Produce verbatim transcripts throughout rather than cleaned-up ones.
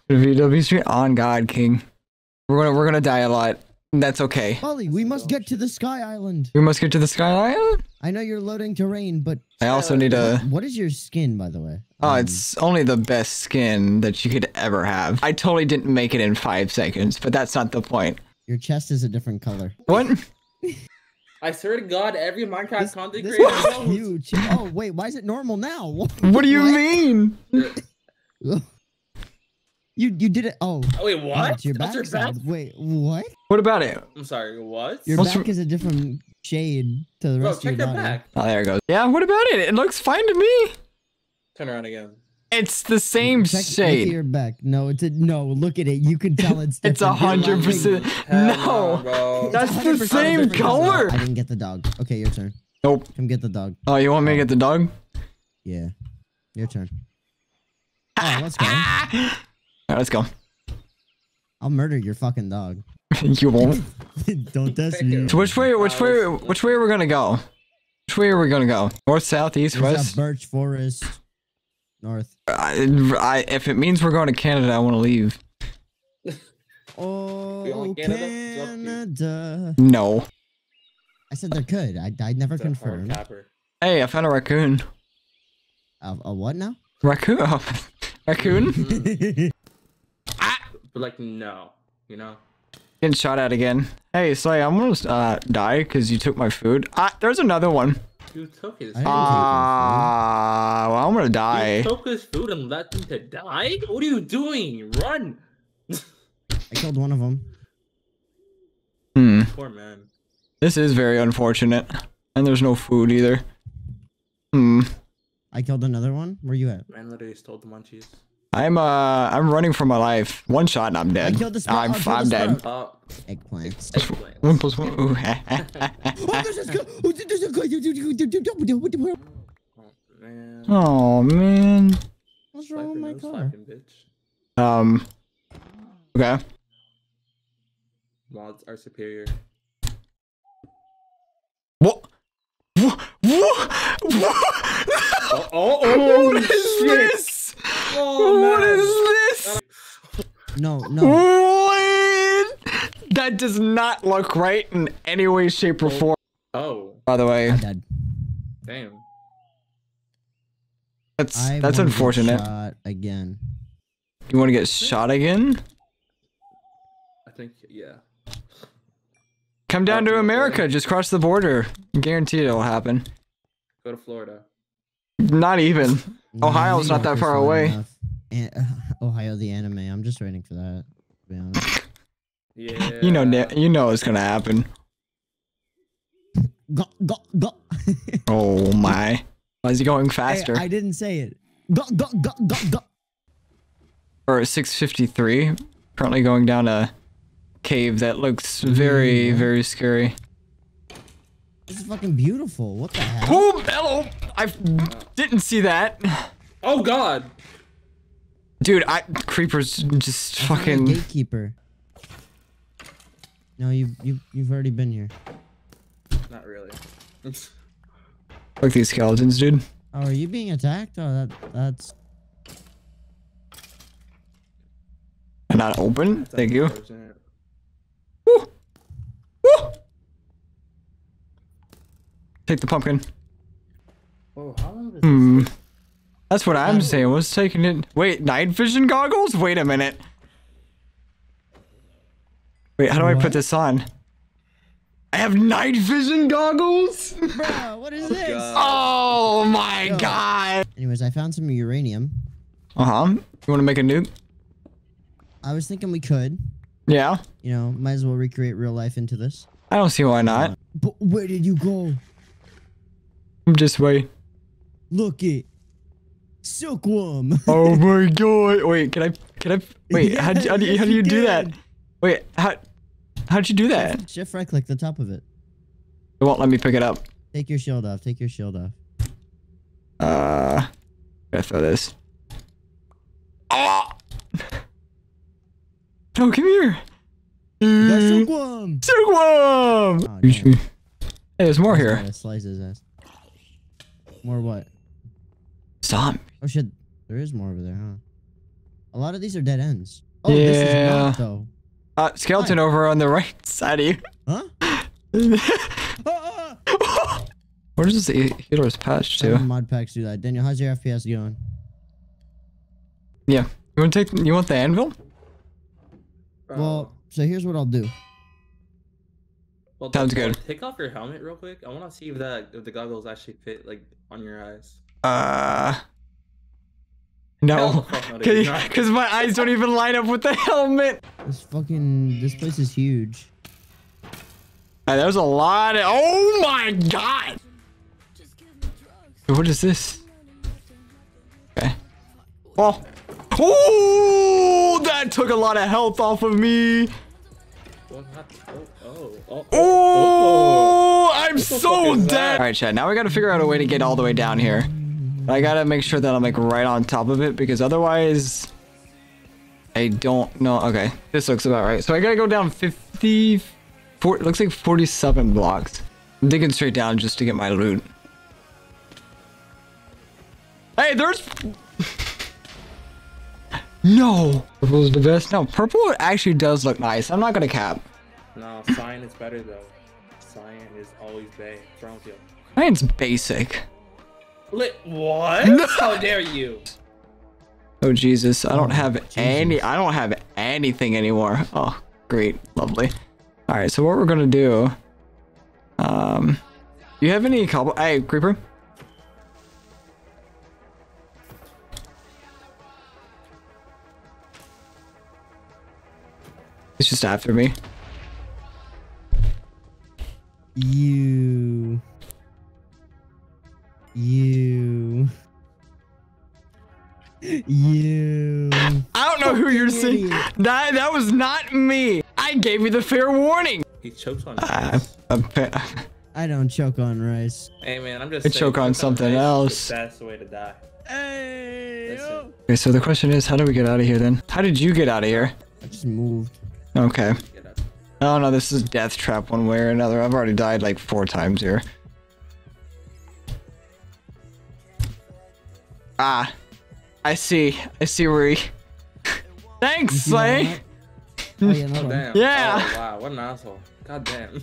V W Street on God, King. We're gonna we're gonna die a lot. That's okay. Ollie, we must get to the Sky Island. We must get to the Sky Island? I know you're loading terrain, but I also need a... What is your skin, by the way? Oh, Um, it's only the best skin that you could ever have. I totally didn't make it in five seconds, but that's not the point. Your chest is a different color. What? I swear to God, every Minecraft This, content this creator is knows. huge. Oh, wait, why is it normal now? What, What do you what? mean? You you did it. Oh, Oh, wait, oh, what? it's your That's your backside. back? Wait, what? What about it? I'm sorry, what? Your What's back your- is a different shade to the Bro, rest check of your your body. back. Oh, there it goes. Yeah, what about it? It looks fine to me. Turn around again. It's the same Check, Look at shade. your back. No, it's a no. Look at it. You can tell it's different. It's a hundred percent. Hell No, bro. that's It's the 100% same different color. I didn't get the dog. Okay, your turn. Nope. Come get the dog. Oh, you want me to get the dog? Yeah, your turn. Oh, let's go. Alright, let's go. I'll murder your fucking dog. You won't. Don't test me. So which way? Which way? Which way are we gonna go? Which way are we gonna go? North, south, east, There's west? a birch forest. North. I, I, if it means we're going to Canada, I want to leave. Oh, want Canada? Canada. No. I said there could. I, I never It's a hard confirmed. capper. Hey, I found a raccoon. A, a what now? Raccoon? Oh, raccoon? Mhm. But like, no, you know? Getting shot at again. Hey, Slay, I'm gonna uh, die because you took my food. Ah, there's another one. You took his I food. didn't Ah, well, I'm gonna die. You took his food and let him to die? What are you doing? Run! I killed one of them. Hmm. Poor man. This is very unfortunate. And there's no food either. Hmm. I killed another one. Where you at? Man literally stole the munchies. I'm uh I'm running for my life. One shot and I'm dead. I killed the sprout. I'm I killed I'm the dead. sprout. Oh, Eggplants. eggplant. One plus one. Ooh. Oh, there's a sc- oh, there's a guy. Oh, man. Oh man. What's wrong with Slapper, my no car? slapping, bitch. Um. Okay. Mods are superior. What? What? What? What? Oh, oh, oh, What is shit. this? Oh, What man. is this? No, no. What? That does not look right in any way, shape, or form. Oh, By the way, I'm dead. damn. that's I that's wanna get unfortunate. shot again. You want to get shot again? I think, yeah. Come down to America. Just cross the border. Guaranteed it'll happen. Go to Florida. Not even. Ohio's New not that York is far far away. enough. An- uh, Ohio the anime. I'm just waiting for that. To be honest. Yeah. You know, ne- you know it's gonna happen. Go go go. Oh my! Why is he going Hey, faster? I didn't say it. Go go go go go. Or six fifty-three. Currently going down a cave that looks very, Mm. very scary. This is fucking beautiful. What the hell? Oh, hello! I didn't see that. Oh, God. Dude, I creepers just I found a fucking. gatekeeper. No, you you you've already been here. Not really. Look these skeletons, dude. Oh, are you being attacked? Oh, that that's. And not open. That's Thank you. unfortunate. Woo. Woo. Take the pumpkin. Oh, how long does Hmm. this take? That's what I'm saying. What's taking it? Wait, night vision goggles? Wait a minute. Wait, how do I put What? this on? I have night vision goggles? Bro, what is this? God. Oh my Yo. god. Anyways, I found some uranium. Uh-huh. You want to make a nuke? I was thinking we could. Yeah. You know, might as well recreate real life into this. I don't see why not. But where did you go? I'm just wait. Look it. Silkworm. Oh my god. Wait, can I can I wait, Yeah, how, do- how, do you, how yes, do you you do that? can. Wait, how how'd you do that? Shift right click the top of it. It won't let me pick it up. Take your shield off. Take your shield off. Uh gotta throw this. Oh! No, come here. You got Mm. silkworm. Silkworm! Oh, damn. Hey, there's more here. Gotta Slice his ass. More what? Stop. Oh shit. There is more over there, huh? A lot of these are dead ends. Oh, this is Yeah. not though. Uh, skeleton over on the right side of you. Huh? Where does this he- healer's patch to? Mod packs do that. Daniel, how's your F P S going? Yeah. You want to take? You want the anvil? Well, so here's what I'll do. well, sounds Daniel, good. Take off your helmet real quick. I want to see if that if the goggles actually fit like on your eyes. Uh. Hell No. the fuck no, they do not. Because my eyes don't even line up with the helmet. This fucking this place is huge. Uh, there's a lot of. Oh my god. What is this? Okay. Oh. Oh, that took a lot of health off of me. What happened? Oh, oh, oh, Oh, I'm the so fuck is dead. that? All right, Chad. Now we got to figure out a way to get all the way down here. I gotta make sure that I'm like right on top of it because otherwise, I don't know. Okay, this looks about right. So I gotta go down fifty-four. It looks like forty-seven blocks. I'm digging straight down just to get my loot. Hey, there's. No, purple's the best. No, purple actually does look nice. I'm not gonna cap. No, cyan is better though. Cyan is always bay. What's wrong with you? Mine's basic. Lit what? How dare you? Oh Jesus, I don't have Jesus. any. I don't have anything anymore. Oh, great, lovely. All right, so what we're gonna do? Um, you have any cobble? Hey, creeper. It's just after me. You. You. You. I don't know who you're seeing. idiot. That that was not me. I gave you the fair warning. He chokes on Uh, rice. appa- I don't choke on rice. Hey man, I'm just I saying, choke on choke something rice else. is the best way to die. Hey. Listen, Okay, so the question is, how do we get out of here then? How did you get out of here? I just moved. Okay. get up. Oh no, this is death trap one way or another. I've already died like four times here. Ah, I see. I see where he... Thanks, You know Slay. what? Oh, yeah, another Oh one. damn. Yeah. Oh, wow, what an asshole. God damn.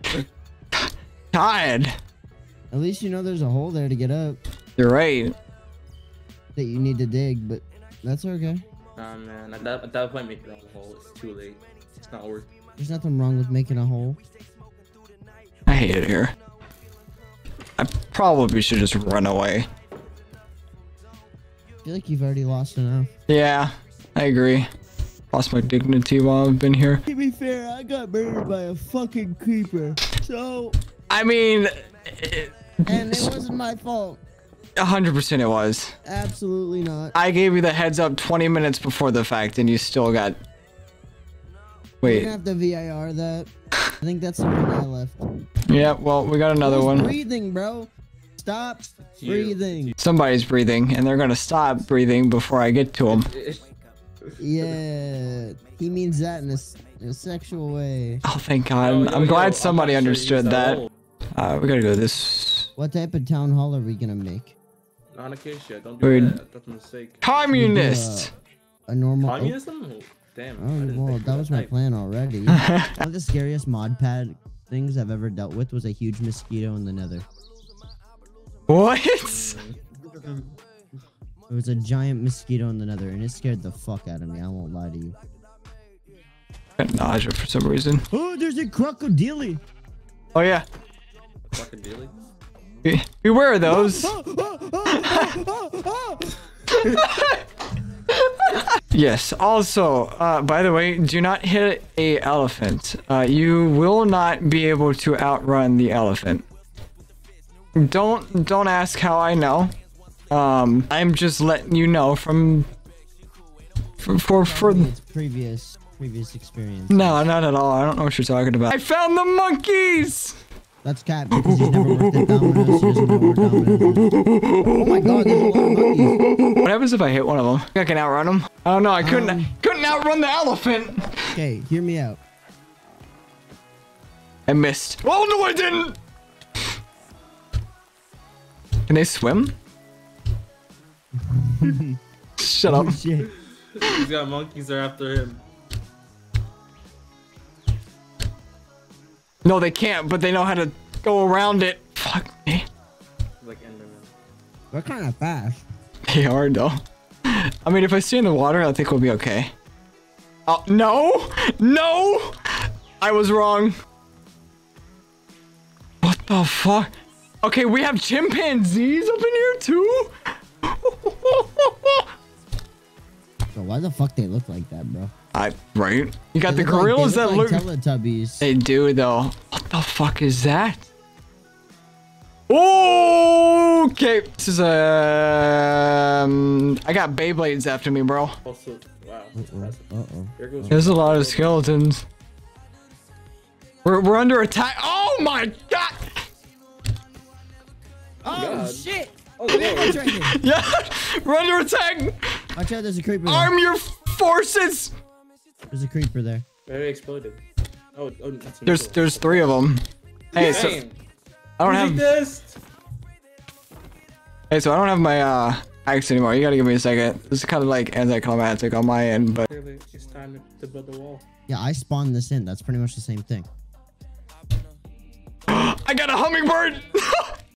Tired. At least you know there's a hole there to get up You're right. that you need to dig, but that's okay. Nah man, at that, at that point make your own hole. It's too late. It's not worth it. There's nothing wrong with making a hole. I hate it here. I probably should just run away. I feel like you've already lost enough. Yeah, I agree. Lost my dignity while I've been here. To be fair, I got murdered by a fucking creeper. So, I mean, and it wasn't my fault. a hundred percent it was. Absolutely not. I gave you the heads up twenty minutes before the fact, and you still got. You're Wait. gonna have to V I R that. I think that's the one I left. Yeah. Well, we got another Who's one. breathing, bro? Stop You. breathing. Somebody's breathing, and they're gonna stop breathing before I get to them. Yeah, he means that in a, s- in a sexual way. Oh, thank God. Yo, I'm, yo, I'm yo, glad I'm somebody not sure you understood used that. hole. Uh, we gotta go this. What type of town hall are we gonna make? Not a case yet. Don't do Wait. that. That's a mistake. Communist. A normal. oh, Communism? Oh, damn. I Oh, didn't well, think that of was my type. plan already. One of the scariest mod pad things I've ever dealt with was a huge mosquito in the nether. What? It was a giant mosquito in the nether, and it scared the fuck out of me. I won't lie to you. Got nausea for some reason. Oh, there's a crocodile. Oh yeah. Fucking dealy. Be- Beware of those. Yes. Also, uh, by the way, do not hit a elephant. Uh, you will not be able to outrun the elephant. Don't don't ask how I know. Um, I'm just letting you know from for for, for It's previous previous experience. no, not at all. I don't know what you're talking about. I found the monkeys. That's cat because he's never worked at Domino's. He doesn't know where Domino's is. Oh my god, there's a lot of monkeys. What happens if I hit one of them? I can outrun them. I don't know. I couldn't Um, couldn't outrun the elephant. Okay, hear me out. I missed. Oh no, I didn't. Can they swim? Shut up. Oh shit. He's got monkeys are after him. No, they can't, but they know how to go around it. Fuck me. Like Enderman. We're kind of fast. They are though. I mean, if I stay in the water, I think we'll be okay. Oh, no! No! I was wrong. What the fuck? Okay, we have chimpanzees up in here too? Bro, why the fuck they look like that, bro? I, right? You got They the look like- gorillas they that look look... like Teletubbies. They do though. What the fuck is that? Okay, this is a. Um, I got Beyblades after me, bro. Also, wow. Uh-oh. Uh-oh. Here goes There's a lot of skeletons. We're we're under attack. Oh my god! Oh, God. shit! Oh, Come here, no. watch right here. Yeah, we're under attack. Watch out, there's a creeper there. Arm your forces. There's a creeper there. Very exploded. Oh, oh that's There's Nicole. there's three of them. Hey, so Dang. I don't Who's have. this? Hey, so I don't have my uh axe anymore. You gotta give me a second. This is kind of like anticlimactic on my end, but Clearly, it's time to, to build the wall. Yeah, I spawned this in. That's pretty much the same thing. I got a hummingbird.